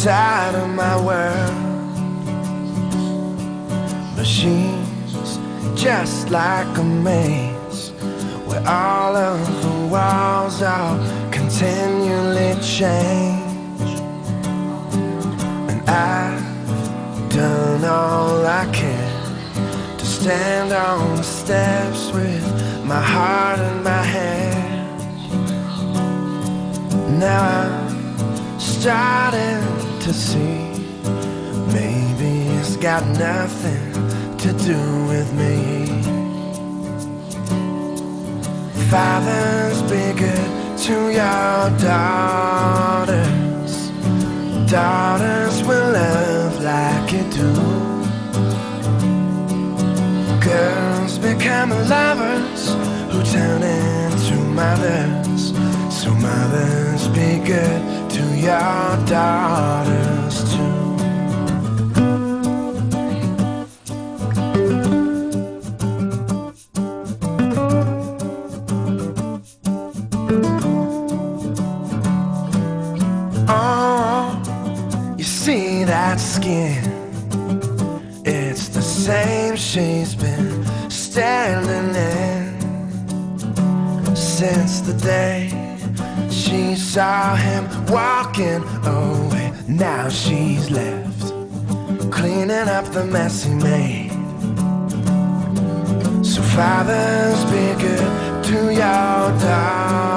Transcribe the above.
outside of my world, but she's just like a maze where all of the walls are continually change. And I've done all I can to stand on the steps with my heart in my hands. Now I'm starting to see maybe it's got nothing to do with me. Fathers, be good to your daughters. Daughters will love like you do. Girls become lovers who turn into mothers. So mothers, be good to your daughters too. See that skin, it's the same she's been standing in since the day she saw him walking away. Now she's left cleaning up the mess he made. So fathers, be good to your daughters.